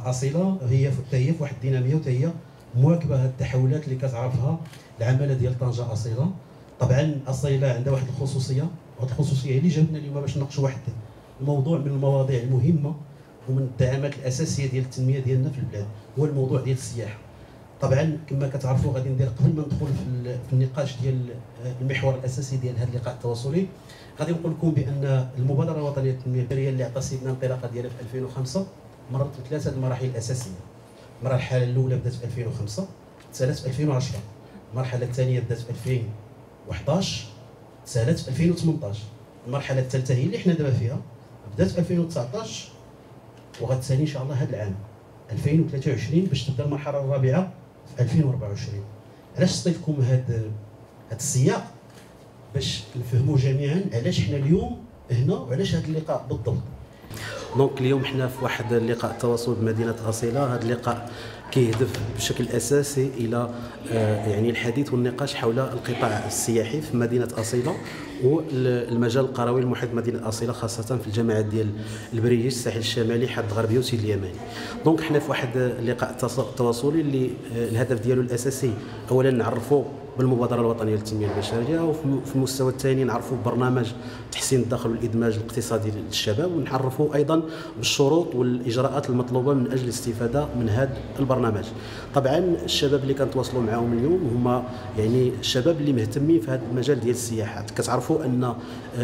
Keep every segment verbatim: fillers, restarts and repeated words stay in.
اصيله هي هي في واحد الديناميه وحتى هي مواكبه هذه التحولات اللي كتعرفها العماله ديال طنجه اصيله. طبعا اصيله عندها واحد الخصوصيه، وهذه الخصوصيه هي اللي جابتنا اليوم باش نناقشوا واحد الموضوع من المواضيع المهمه ومن الدعامات الاساسيه ديال التنميه ديالنا في البلاد، هو الموضوع ديال السياحه. طبعا كما كتعرفوا غادي ندير قبل ما ندخل في النقاش ديال المحور الاساسي ديال هذا اللقاء التواصلي، غادي نقول لكم بان المبادره الوطنيه للتنميه البشريه اللي عطى سيدنا الانطلاقه ديالها في ألفين وخمسة مرت بثلاثه المراحل الاساسيه. المرحله الاولى بدات في ألفين وخمسة، تسالت في ألفين وعشرة. المرحله الثانيه بدات في ألفين وأحد عشر، تسالت في ألفين وثمنطاش. المرحله الثالثه هي اللي حنا دابا فيها، بدات في ألفين وتسعطاش وغتسالي ان شاء الله هذا العام ألفين وثلاثة وعشرين باش تبدا المرحله الرابعه في ألفين وأربعة وعشرين. علاش صيفط لكم هذا هذا السياق؟ باش نفهموا جميعا علاش حنا اليوم هنا وعلاش هذا اللقاء بالضبط. دونك اليوم حنا في واحد اللقاء التواصل بمدينه اصيله. هذا اللقاء كيهدف بشكل اساسي الى يعني الحديث والنقاش حول القطاع السياحي في مدينه اصيله والمجال القروي المحيط بمدينه اصيله، خاصه في الجامعات ديال البريج، الساحل الشمالي، حد الغربيه وسيد اليماني. دونك حنا في واحد اللقاء التواصلي اللي الهدف ديالو الاساسي اولا نعرفوا بالمبادره الوطنيه للتنميه البشريه، وفي المستوى الثاني نعرفوا برنامج تحسين الدخل والادماج الاقتصادي للشباب، ونعرفوا ايضا بالشروط والاجراءات المطلوبه من اجل الاستفاده من هذا البرنامج. طبعا الشباب اللي كنتواصلوا معهم اليوم هما يعني الشباب اللي مهتمين في هذا المجال ديال السياحه. كتعرفوا ان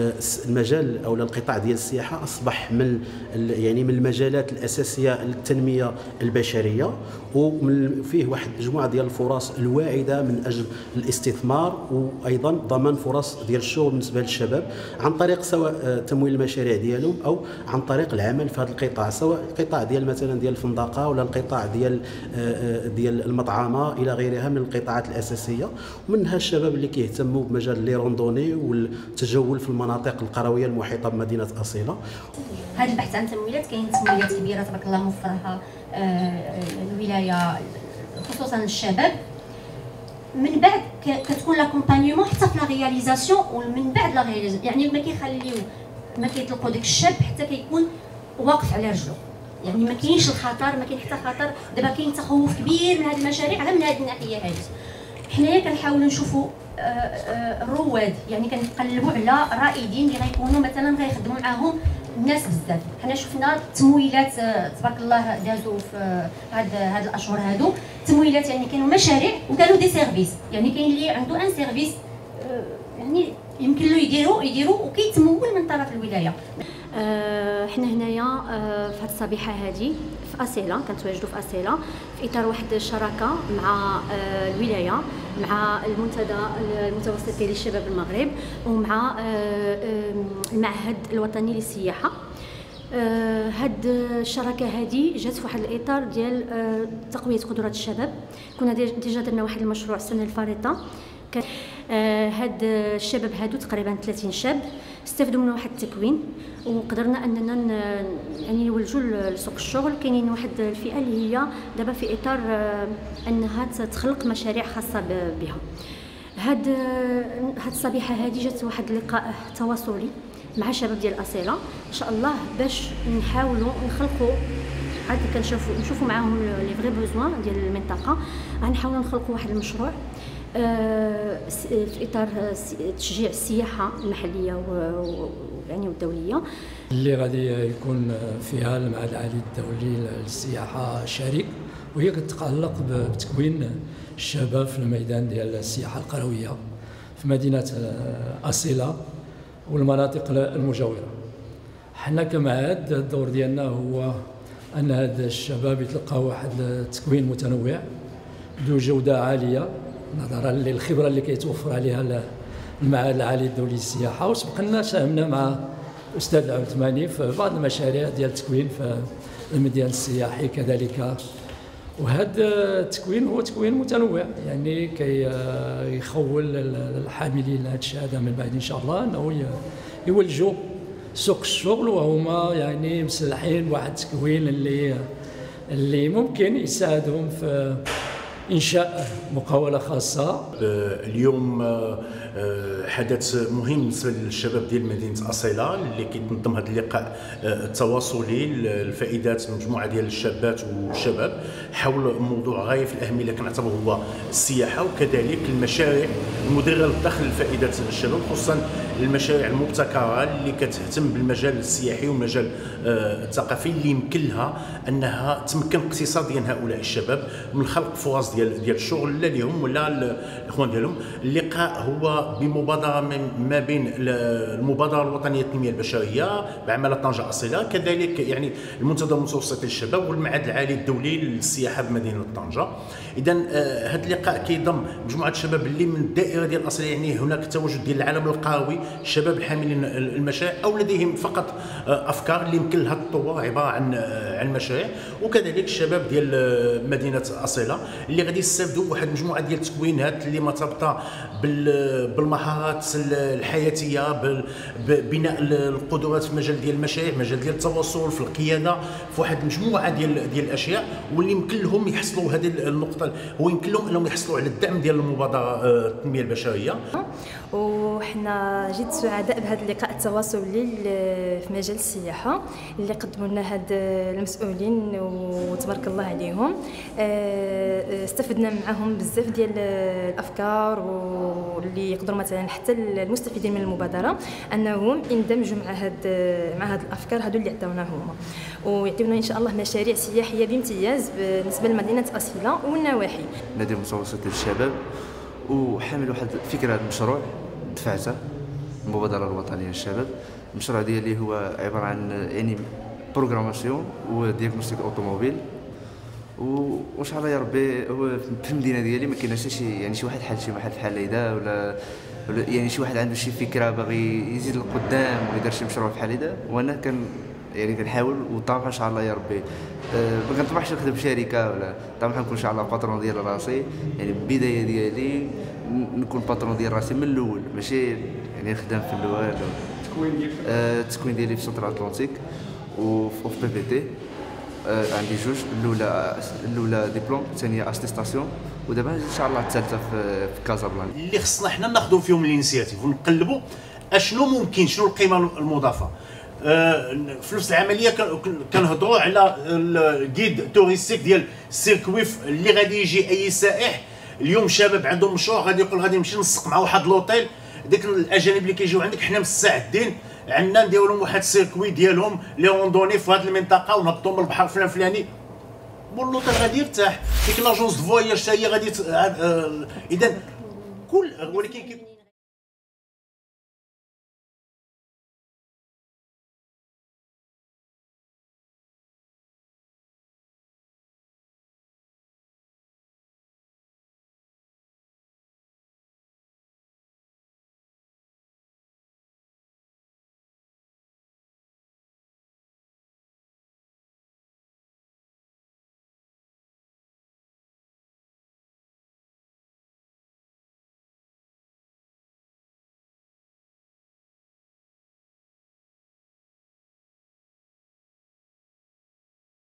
المجال او القطاع ديال السياحه اصبح من يعني من المجالات الاساسيه للتنميه البشريه، وفيه واحد مجموعه ديال الفرص الواعده من اجل الاستثمار وايضا ضمان فرص ديال الشغل بالنسبه للشباب عن طريق سواء تمويل المشاريع ديالهم او عن طريق العمل في هذا القطاع، سواء القطاع ديال مثلا ديال الفندقه ولا القطاع ديال ديال المطعمه الى غيرها من القطاعات الاساسيه. ومنها الشباب اللي كيهتموا بمجال لي روندوني والتجول في المناطق القرويه المحيطه بمدينه اصيله. هذا البحث عن تمويلات، كاين تمويلات كبيره تبارك الله موفرها الولايه خصوصا للشباب. من بعد كتكون لاكومبانيمون حتى في لا رياليزاسيون، ومن بعد لا رياليزاسيون يعني ما كيخليو ما كيطلقوا داك الشاب حتى كيكون واقف على رجله، يعني ما كاينش الخطر، ما كاين حتى خطر. دابا كاين تخوف كبير من هذه المشاريع على من هذه الناحيه هذه. حنايا كنحاولوا نشوفوا الرواد، يعني كنقلبوا على رائدين اللي غيكونوا مثلا غيخدموا معاهم الناس بزاف. حنا شفنا تمويلات تبارك الله دازوا في هاد هاد الاشهر هادو، تمويلات يعني كانوا مشاريع وكانوا دي سيرفيس، يعني كاين اللي عنده ان سيرفيس يعني يمكن له يديروا يديروا وكيتمول من طرف الولايه. أه حنا هنايا أه في هاد الصبيحه هذه في اصيله، كنتواجدوا في اصيله في اطار واحد الشراكه مع أه الولايه، مع المنتدى المتوسطي للشباب المغرب، ومع أه المعهد الوطني للسياحه. أه هاد الشراكه هذه جات في واحد الاطار ديال أه تقويه قدرات الشباب. كنا ديجا درنا واحد المشروع السنه الفارطه، آه هاد الشباب هادو تقريبا ثلاثين شاب استفدوا من واحد التكوين، وقدرنا اننا يعني نولجوا لسوق الشغل. كاينين واحد الفئه اللي هي دابا في اطار آه انها تخلق مشاريع خاصه بها. هاد هاد الصبيحه هذه جات واحد اللقاء تواصلي مع الشباب ديال اصيله ان شاء الله، باش نحاولوا نخلقوا عاد كنشوفوا نشوفوا معاهم لي فري بوزوان ديال المنطقه. غنحاولوا نخلقوا واحد المشروع في اطار تشجيع السياحه المحليه ويعني والدوليه، اللي غادي يكون فيها المعهد العالي الدولي للسياحه شريك، وهي كتتعلق بتكوين الشباب في الميدان ديال السياحه القرويه في مدينه اصيله والمناطق المجاوره. حنا كمعهد الدور ديالنا هو ان هاد الشباب يتلقاو واحد التكوين متنوع ذو جوده عاليه نظرا للخبره اللي كيتوفر عليها المعهد العالي الدولي للسياحه. وسبق لنا ساهمنا مع الاستاذ العثماني في بعض المشاريع ديال التكوين في المديان السياحي كذلك. وهذا التكوين هو تكوين متنوع، يعني كيخول الحاملين هذه الشهاده من بعد ان شاء الله انه يولجوا سوق الشغل وهما يعني مسلحين بواحد التكوين اللي اللي ممكن يساعدهم في إنشاء مقاولة خاصة. اليوم حدث مهم بالنسبه للشباب ديال مدينه اصيله اللي كيتنظم هذا اللقاء التواصلي للفائدات مجموعه ديال الشابات والشباب حول موضوع غايه في الاهميه اللي كنعتبره هو السياحه، وكذلك المشاريع المدره للدخل لفائده الشباب، خصوصا المشاريع المبتكره اللي كتهتم بالمجال السياحي والمجال الثقافي اللي يمكن لها انها تمكن اقتصاديا هؤلاء الشباب من خلق فرص ديال ديال الشغل لا لهم ولا الاخوان ديالهم. اللقاء هو بمبادره ما بين المبادره الوطنيه للتنميه البشريه بعماله طنجه اصيله، كذلك يعني المنتدى المتوسطي للشباب والمعهد العالي الدولي للسياحه بمدينه طنجه. اذا هذا اللقاء كيضم مجموعه الشباب اللي من الدائره ديال اصيله، يعني هناك تواجد ديال العالم القروي، الشباب الحاملين المشاريع او لديهم فقط افكار اللي يمكن لها التطور عباره عن عن مشاريع، وكذلك الشباب ديال مدينه اصيله اللي غادي يستافدوا واحد مجموعه ديال التكوينات اللي مرتبطه بالمهارات الحياتيه، ببناء القدرات في مجال ديال المشاريع، مجال ديال التواصل، في القياده، في واحد مجموعه ديال ديال الاشياء، واللي يمكن لهم يحصلوا هذه النقطه، هو يمكن لهم انهم يحصلوا على الدعم ديال المبادره التنميه البشريه. وحنا جد سعداء بهذا اللقاء التواصلي في مجال السياحه اللي قدموا لنا هاد المسؤولين وتبارك الله عليهم. استفدنا معهم بزاف ديال الافكار، واللي يقدروا مثلا حتى المستفيدين من المبادره انهم يندمجوا مع هاد مع هاد الافكار هادو اللي عطاونا هما، ويعطيونا ان شاء الله مشاريع سياحيه بامتياز بالنسبه لمدينه اصيله والنواحي. نادي المتوسط للشباب وحامل واحد فكره المشروع دفعته المبادره الوطنيه للشباب. المشروع ديالي هو عباره عن يعني بروغراماسيون ودياغنوستيك اوتوموبيل، وان شاء الله يا ربي هو في المدينه ديالي ما كايناش شي يعني شي واحد حل شي محل بحال هيدا، ولا يعني شي واحد عنده شي فكره باغي يزيد لقدام ويدير شي مشروع بحال هيدا، وانا كان يعني كنحاول وطامح ان شاء الله يا ربي. أه ما كنطمحش نخدم في شركه، ولا طامح نكون ان شاء الله باترون ديال راسي، يعني البدايه ديالي نكون باترون ديال راسي من الاول، ماشي يعني نخدم في الاول. التكوين ديالك؟ أه التكوين ديالي في سنتر اتلانتيك وفي بي بي تي. أه عندي جوج، الاولى الاولى ديبلوم، الثانيه اتيستاسيون، ودابا ان شاء الله الثالثه في, في كازابلانكا. اللي خصنا حنا ناخذوا فيهم الانيسياتيف ونقلبوا اشنو ممكن، شنو القيمه المضافه. في نفس العمليه كنهضروا على الجيد توريستيك ديال السيركويف اللي غادي يجي اي سائح. اليوم شباب عندهم مشروع غادي يقول غادي نمشي نسق مع واحد لوطيل، ديك الاجانب اللي كيجيو عندك حنا مستعدين عندنا نديروا لهم واحد السيركوي ديالهم لي روندوني في هذه المنطقه ونهبطوا من البحر فلان فلاني، واللوطيل غادي يرتاح، ديك لاجونس دو فواياج حتى هي غادي. اذا كل ولكن